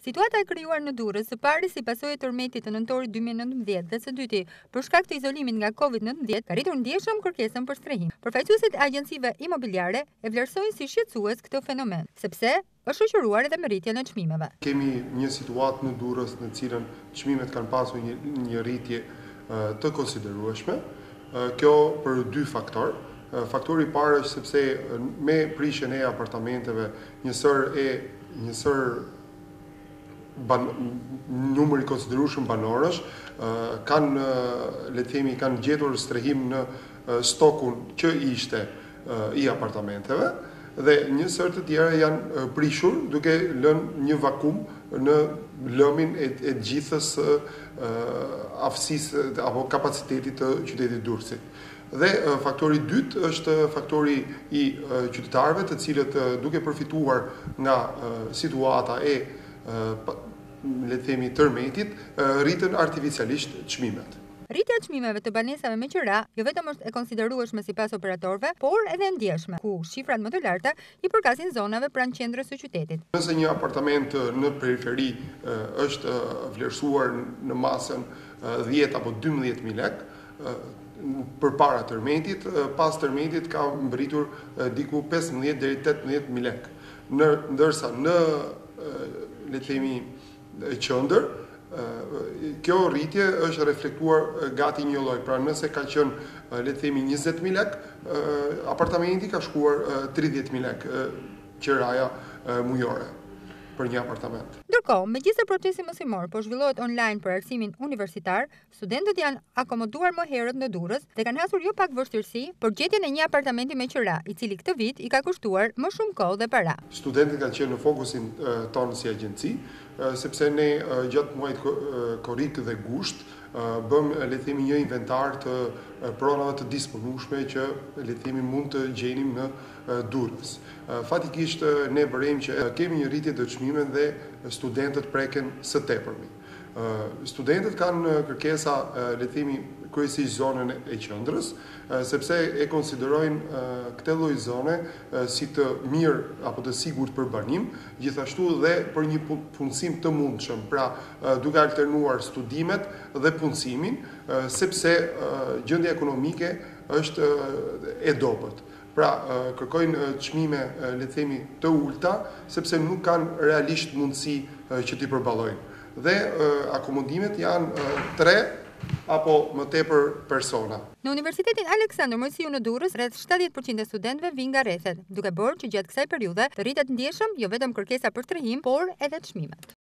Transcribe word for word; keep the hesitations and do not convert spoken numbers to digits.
Situata e krijuar në Durrës së pari si pasojë e tërmetit të nëntorit dy mijë e nëntëmbëdhjetë dhe së dyti për shkak të izolimit nga Covid nëntëmbëdhjetë ka rritur ndjeshëm kërkesën për strehim. Përfaqësuesit e agjencive imobiliare e vlerësojnë si shqetësues këtë fenomen, sepse është shoqëruar edhe me rritjen e çmimeve. Kemi një situatë në Durrës në cilën çmimet kanë pasur një, një rritje të konsiderueshme. Kjo për dy faktorë. Faktori i parë është sepse me prishjen e apartamenteve, njësër e njësër ban, numër i konsiderueshëm banorësh kanë, le të themi, kanë gjetur strehim në stokun që ishte i apartamenteve dhe njësër të tjera janë prishur duke lënë një vakum në lëmin e, e gjithës aftësisë apo kapacitetit të qytetit Durrësit. Dhe faktori i dytë është faktori i qytetarëve, të cilët duke përfituar nga situata e le të themi tërmetit, rritën artificialisht çmimet. Rritja e çmimeve të banesave me qira jo vetëm është e konsiderueshme sipas operatorëve, por edhe ndjeshme, ku shifrat më të larta i përkasin zonave pranë qendrës së qytetit. Nëse një apartament në periferi është vlerësuar në masën dhjetë apo dymbëdhjetë mijë lekë, përpara tërmetit, pas tërmetit ka mbërritur diku pesëmbëdhjetë deri tetëmbëdhjetë mijë lekë. Në, ndërsa në le të themi qendër, kjo rritje është reflektuar gati një lloj. Pra nëse ka qenë le të themi njëzet mijë lekë, apartamenti ka shkuar tridhjetë mijë lekë qiraja mujore për një apartament. Ndërkohë, megjithëse procesi mësimor po zhvillohet online për arsimin universitar, studentët janë akomoduar më herët në Durrës dhe kanë hasur jo pak vështirësi për gjetjen e një apartamenti me qira, i cili këtë vit i ka kushtuar më shumë kohë dhe para. Studentët kanë qenë në fokusin tonë si agjenci, sepse ne gjatë muajit korrik dhe gusht bëm le të themi një inventar të pronave të disponueshme që le të themi mund të gjenim në Durrës. Fatikisht ne vërejmë që kemi një rritje të çmimeve dhe studentët preken së tepërmi. Studentët kanë kërkesa le të themi kryesisht zonën e qendrës, sepse e konsiderojnë këtë lloj zone si të mirë apo të sigurt për banim, gjithashtu dhe për një punësim të mundshëm, pra duke alternuar studimet dhe punësimin, sepse gjendja ekonomike është e dobët. Pra kërkojnë çmime le të themi të ulta, sepse nuk kanë realisht mundësi që t'i përballojnë. Dhe akomodimet janë tre apo më tepër persona. Në Universitetin Aleksandër Mojsiu në Durrës, rreth shtatëdhjetë përqind e studentëve vinë nga rrethet, duke bërë që gjatë kësaj periudhe të rritet ndjeshëm jo vetëm kërkesa për strehim, por edhe çmimet.